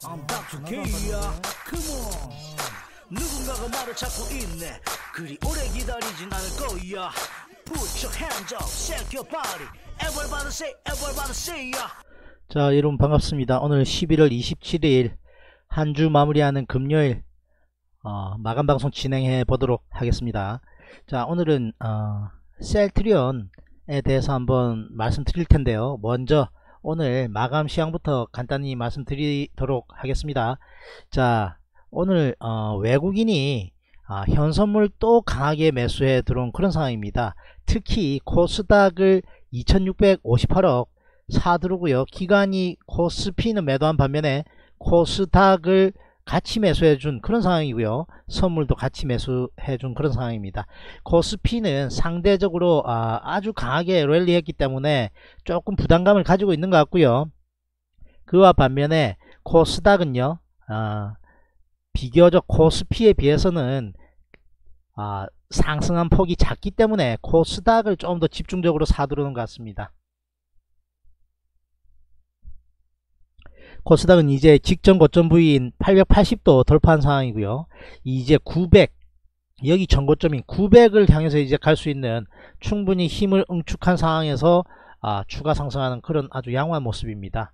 I'm back to K야. Come on. 누군가가 말을 찾고 있네. 그리 오래 기다리진 않을 거야. Put your hands up, shake your body. Everybody say ya. 자, 여러분 반갑습니다. 오늘 11월 27일 한 주 마무리하는 금요일 마감 방송 진행해 보도록 하겠습니다. 자, 오늘은 셀트리온에 대해서 한번 말씀드릴 텐데요. 먼저 오늘 마감 시황부터 간단히 말씀드리도록 하겠습니다. 자, 오늘 외국인이 현선물 또 강하게 매수해 들어온 그런 상황입니다. 특히 코스닥을 2658억 사들어오고요. 기관이 코스피는 매도한 반면에 코스닥을 같이 매수해준 그런 상황이고요. 선물도 같이 매수해준 그런 상황입니다. 코스피는 상대적으로 아주 강하게 랠리했기 때문에 조금 부담감을 가지고 있는 것 같고요. 그와 반면에 코스닥은요, 비교적 코스피에 비해서는 상승한 폭이 작기 때문에 코스닥을 좀 더 집중적으로 사들어오는 것 같습니다. 코스닥은 이제 직전 고점 부위인 880도 돌파한 상황이고요. 이제 900, 여기 전고점인 900을 향해서 이제 갈 수 있는 충분히 힘을 응축한 상황에서 추가 상승하는 그런 아주 양호한 모습입니다.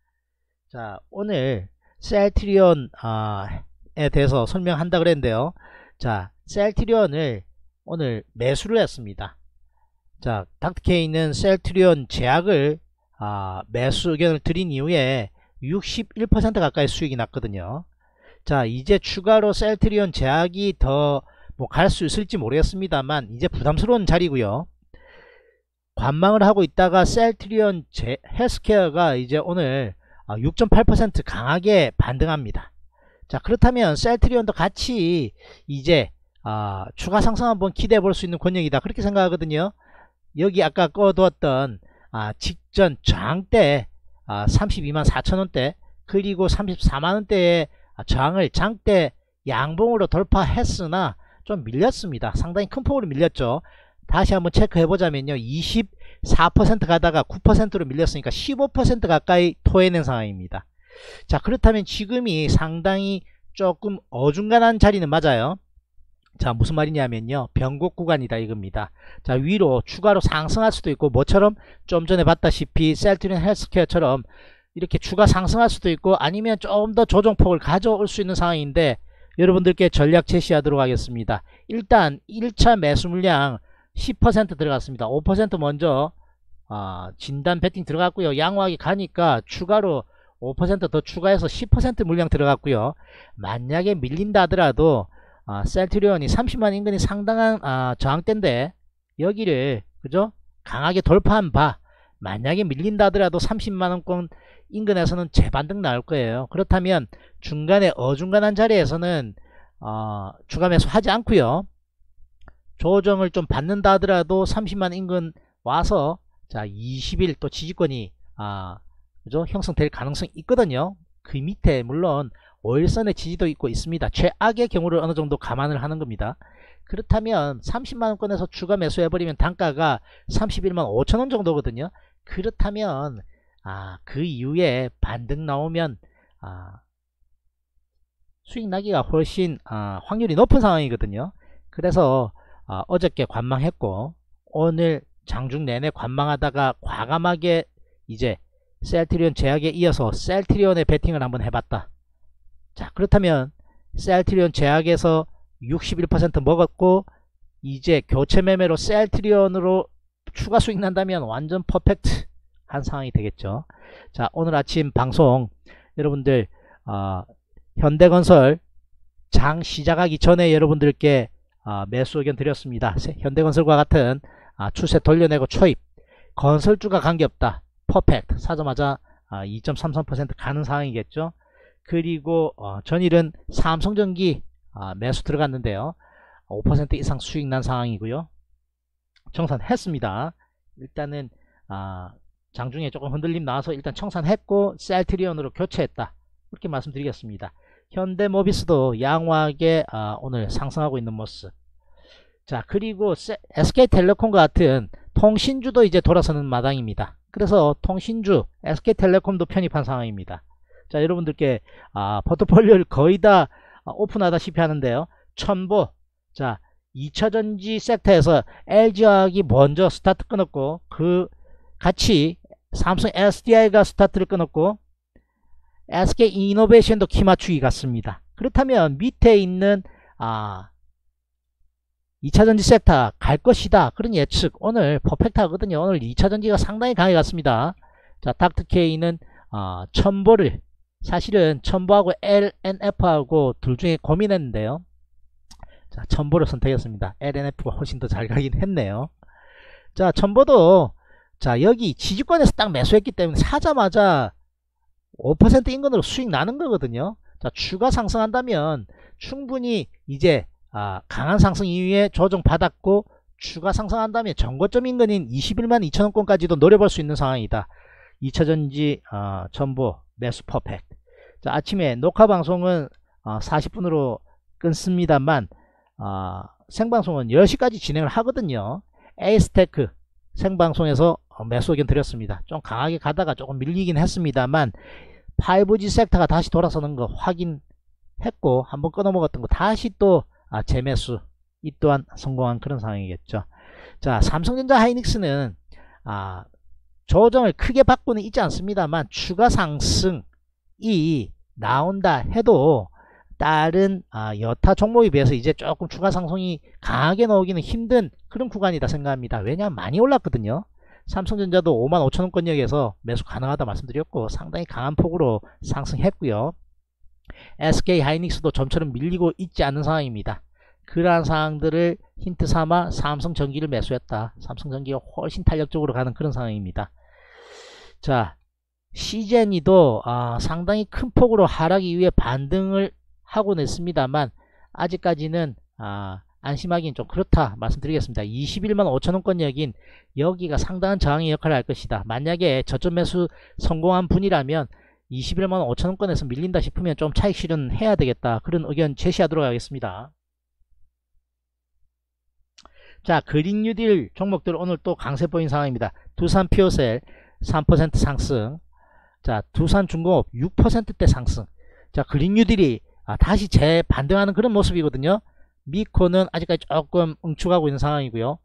자, 오늘 셀트리온에 대해서 설명한다 그랬는데요. 자, 셀트리온을 오늘 매수를 했습니다. 자, 닥터케이는 셀트리온 제약을 매수 의견을 드린 이후에 61% 가까이 수익이 났거든요. 자, 이제 추가로 셀트리온 제약이 더 갈 수 있을지 모르겠습니다만 이제 부담스러운 자리고요. 관망을 하고 있다가 셀트리온 헬스케어가 이제 오늘 6.8% 강하게 반등합니다. 자, 그렇다면 셀트리온도 같이 이제 추가 상승 한번 기대해 볼 수 있는 권역이다, 그렇게 생각하거든요. 여기 아까 꺼두었던 직전 저항대 32만 4천원대 그리고 34만원대의 저항을 장대 양봉으로 돌파했으나 좀 밀렸습니다. 상당히 큰 폭으로 밀렸죠. 다시 한번 체크해 보자면요, 24% 가다가 9%로 밀렸으니까 15% 가까이 토해낸 상황입니다. 자, 그렇다면 지금이 상당히 조금 어중간한 자리는 맞아요. 자, 무슨 말이냐면요, 변곡 구간이다 이겁니다. 자, 위로 추가로 상승할 수도 있고, 뭐처럼 좀 전에 봤다시피 셀트리온 헬스케어처럼 이렇게 추가 상승할 수도 있고, 아니면 좀 더 조정폭을 가져올 수 있는 상황인데 여러분들께 전략 제시하도록 하겠습니다. 일단 1차 매수 물량 10% 들어갔습니다. 5% 먼저 진단 베팅 들어갔고요. 양호하게 가니까 추가로 5% 더 추가해서 10% 물량 들어갔고요. 만약에 밀린다 하더라도 셀트리온이 30만 인근이 상당한 저항대인데 여기를 그죠, 강하게 돌파한 바, 만약에 밀린다 하더라도 30만원권 인근에서는 재반등 나올 거예요. 그렇다면 중간에 어중간한 자리에서는 추가 매수 하지 않고요, 조정을 좀 받는다 하더라도 30만 인근 와서 자 20일 또 지지권이 그죠, 형성될 가능성이 있거든요. 그 밑에 물론 5일선의 지지도 있고 있습니다. 최악의 경우를 어느 정도 감안을 하는 겁니다. 그렇다면 30만원권에서 추가 매수해버리면 단가가 31만 5천원 정도거든요. 그렇다면 그 이후에 반등 나오면 수익 나기가 훨씬 확률이 높은 상황이거든요. 그래서 어저께 관망했고 오늘 장중 내내 관망하다가 과감하게 이제 셀트리온 제약에 이어서 셀트리온에 베팅을 한번 해봤다. 자, 그렇다면 셀트리온 제약에서 61% 먹었고 이제 교체 매매로 셀트리온으로 추가 수익 난다면 완전 퍼펙트 한 상황이 되겠죠. 자, 오늘 아침 방송 여러분들 현대건설 장 시작하기 전에 여러분들께 매수 의견 드렸습니다. 현대건설과 같은 추세 돌려내고 초입, 건설주가 관계없다, 퍼펙트 사자마자 2.33% 가는 상황이겠죠. 그리고 전일은 삼성전기 매수 들어갔는데요, 5% 이상 수익 난 상황이고요. 청산했습니다. 일단은 장중에 조금 흔들림 나와서 일단 청산했고 셀트리온으로 교체했다, 그렇게 말씀드리겠습니다. 현대모비스도 양호하게 오늘 상승하고 있는 모습. 자, 그리고 SK텔레콤과 같은 통신주도 이제 돌아서는 마당입니다. 그래서 통신주 SK텔레콤도 편입한 상황입니다. 자, 여러분들께 포트폴리오를 거의 다 오픈하다시피 하는데요. 첨보. 자, 2차전지 섹터에서 LG화학이 먼저 스타트 끊었고, 그 같이 삼성 SDI가 스타트를 끊었고, SK이노베이션도 키 맞추기 같습니다. 그렇다면 밑에 있는 2차전지 섹터 갈 것이다, 그런 예측 오늘 퍼펙트 하거든요. 오늘 2차전지가 상당히 강해 갔습니다. 자, 닥터케이는 첨보를, 사실은 첨보하고 LNF하고 둘 중에 고민했는데요. 자, 첨보를 선택했습니다. LNF가 훨씬 더 잘 가긴 했네요. 자, 첨보도 자, 여기 지지권에서 딱 매수했기 때문에 사자마자 5% 인근으로 수익 나는 거거든요. 자, 추가 상승한다면 충분히 이제 강한 상승 이후에 조정 받았고, 추가 상승한다면 전고점 인근인 21만 2천원권까지도 노려볼 수 있는 상황이다. 2차전지 첨보 매수 퍼펙트. 자, 아침에 녹화 방송은 40분으로 끊습니다만 생방송은 10시까지 진행을 하거든요. 에이스테크 생방송에서 매수 의견 드렸습니다. 좀 강하게 가다가 조금 밀리긴 했습니다만 5G 섹터가 다시 돌아서는 거 확인했고, 한번 끊어먹었던 거 다시 또 재매수, 이 또한 성공한 그런 상황이겠죠. 자, 삼성전자 하이닉스는 조정을 크게 받고는 있지 않습니다만 추가 상승이 나온다 해도 다른 여타 종목에 비해서 이제 조금 추가 상승이 강하게 나오기는 힘든 그런 구간이다 생각합니다. 왜냐하면 많이 올랐거든요. 삼성전자도 55,000원권역에서 매수 가능하다 말씀드렸고, 상당히 강한 폭으로 상승했고요. SK 하이닉스도 좀처럼 밀리고 있지 않는 상황입니다. 그러한 상황들을 힌트 삼아 삼성전기를 매수했다. 삼성전기가 훨씬 탄력적으로 가는 그런 상황입니다. 자, 시제니도 상당히 큰 폭으로 하락 이후에 반등을 하고는 있습니다만 아직까지는 안심하기는 좀 그렇다 말씀드리겠습니다. 21만 5천원권역인 여기가 상당한 저항의 역할을 할 것이다. 만약에 저점 매수 성공한 분이라면 21만 5천원권에서 밀린다 싶으면 좀 차익 실현해야 되겠다, 그런 의견 제시하도록 하겠습니다. 자, 그린 뉴딜 종목들 오늘 또 강세 보인 상황입니다. 두산 피오셀 3% 상승. 자, 두산 중공업 6%대 상승. 자, 그린 뉴딜이 다시 재반등하는 그런 모습이거든요. 미코는 아직까지 조금 응축하고 있는 상황이고요.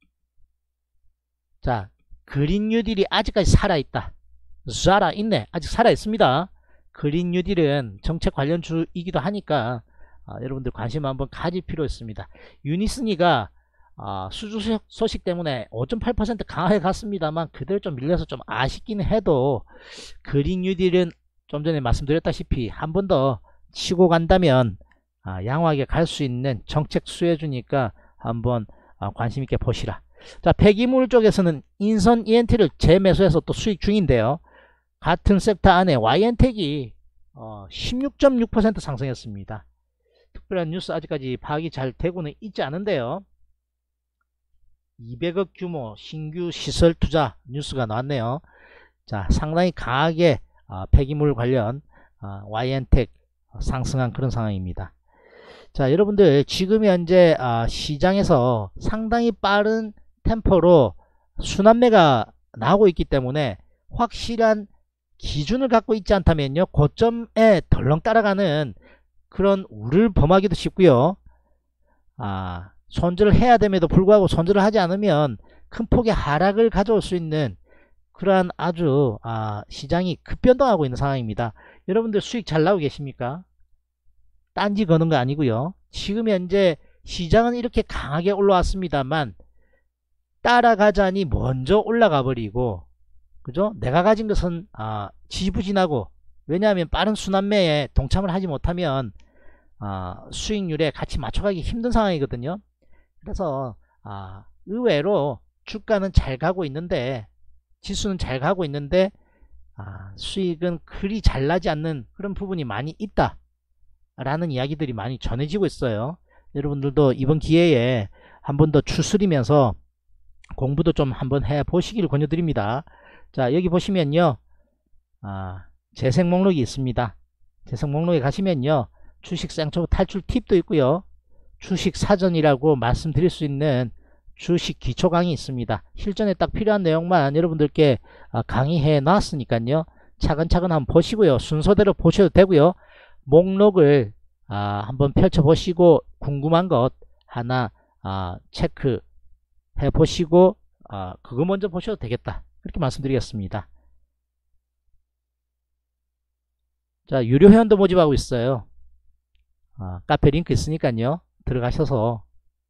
자, 그린 뉴딜이 아직까지 살아있다. 살아있네. 아직 살아있습니다. 그린 뉴딜은 정책 관련주이기도 하니까 여러분들 관심 한번 가질 필요 있습니다. 유니스니가 수주 소식 때문에 5.8% 강하게 갔습니다만 그대로 좀 밀려서 좀 아쉽긴 해도, 그린 뉴딜은 좀 전에 말씀드렸다시피 한 번 더 치고 간다면 양호하게 갈 수 있는 정책 수혜주니까 한번 관심 있게 보시라. 자, 폐기물 쪽에서는 인선 ENT를 재매수해서 또 수익 중인데요. 같은 섹터 안에 YN텍이 16.6% 상승했습니다. 특별한 뉴스 아직까지 파악이 잘 되고는 있지 않은데요. 200억 규모 신규 시설 투자 뉴스가 나왔네요. 자, 상당히 강하게 폐기물 관련 YN텍 상승한 그런 상황입니다. 자, 여러분들 지금 현재 시장에서 상당히 빠른 템포로 순환매가 나오고 있기 때문에 확실한 기준을 갖고 있지 않다면요, 고점에 덜렁 따라가는 그런 우를 범하기도 쉽고요. 손절을 해야 됨에도 불구하고 손절을 하지 않으면 큰 폭의 하락을 가져올 수 있는 그러한 아주 시장이 급변동하고 있는 상황입니다. 여러분들 수익 잘 나오고 계십니까? 딴지 거는 거 아니고요. 지금 현재 시장은 이렇게 강하게 올라왔습니다만 따라가자니 먼저 올라가 버리고, 그죠? 내가 가진 것은 지지부진하고, 왜냐하면 빠른 순환매에 동참을 하지 못하면 수익률에 같이 맞춰가기 힘든 상황이거든요. 그래서 의외로 주가는 잘 가고 있는데, 지수는 잘 가고 있는데 수익은 그리 잘 나지 않는 그런 부분이 많이 있다 라는 이야기들이 많이 전해지고 있어요. 여러분들도 이번 기회에 한 번 더 추스리면서 공부도 좀 한번 해 보시기를 권유드립니다. 자, 여기 보시면요, 재생 목록이 있습니다. 재생 목록에 가시면요, 주식 쌍초 탈출 팁도 있고요, 주식 사전이라고 말씀드릴 수 있는 주식 기초 강의 있습니다. 실전에 딱 필요한 내용만 여러분들께 강의해 놨으니까요, 차근차근 한번 보시고요. 순서대로 보셔도 되고요. 목록을 한번 펼쳐보시고 궁금한 것 하나 체크해 보시고 그거 먼저 보셔도 되겠다. 그렇게 말씀드리겠습니다. 자, 유료 회원도 모집하고 있어요. 카페 링크 있으니까요. 들어가셔서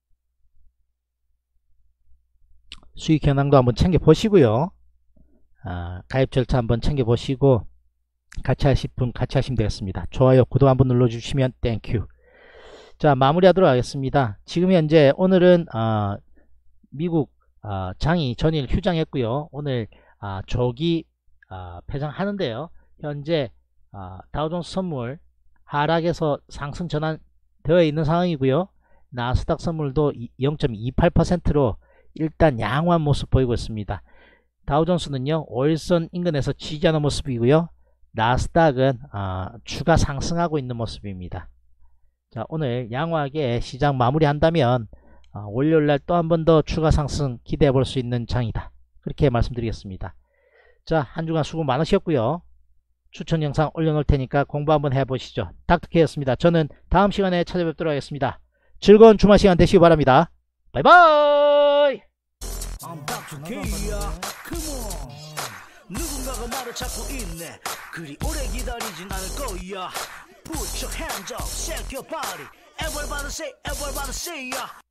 수익 현황도 한번 챙겨보시고요. 가입 절차 한번 챙겨보시고 같이 하실 분 같이 하시면 되겠습니다. 좋아요, 구독 한번 눌러주시면 땡큐. 자, 마무리하도록 하겠습니다. 지금 현재 오늘은 미국 장이 전일 휴장했고요. 오늘 조기 폐장하는데요. 현재 다우존스 선물 하락에서 상승 전환되어 있는 상황이고요. 나스닥 선물도 0.28%로 일단 양호한 모습 보이고 있습니다. 다우존스는요 5일선 인근에서 지지하는 모습이고요. 나스닥은 추가 상승하고 있는 모습입니다. 자, 오늘 양호하게 시장 마무리한다면 월요일날 또 한 번 더 추가 상승 기대해 볼 수 있는 장이다. 그렇게 말씀드리겠습니다. 자, 한 주간 수고 많으셨고요. 추천 영상 올려놓을 테니까 공부 한번 해보시죠. 닥터케였습니다. 저는 다음 시간에 찾아뵙도록 하겠습니다. 즐거운 주말 시간 되시기 바랍니다. 바이바이. I'm Dr. K야. Come on. 누군가가 나를 찾고 있네. 그리 오래 기다리진 않을 거야. Put your hands up, shake your body. Everybody say, everybody say, yeah.